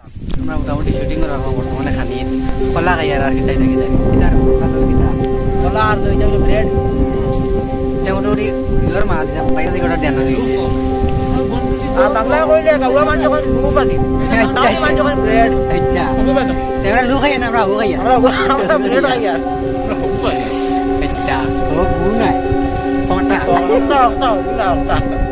আমরা মোটামুটি শুটিং করা বর্তমানে খানি কলা খাইয়ার আর কিতাই থাকি জানি কিতার কিতা কলা আর তো এটা ব্রেড মোটামুটি ইগর মাছ বাইরে থেকে অর্ডার দেন বাংলা কইলে গাওয়া মাছ যখন লু পাতি তাই মাছ যখন ব্রেড আচ্ছা তেরা লু খাই না আমরা ও খাইয়া আমরা ব্রেড খাইয়া আচ্ছা ও গুনাই কোনটা কোনটা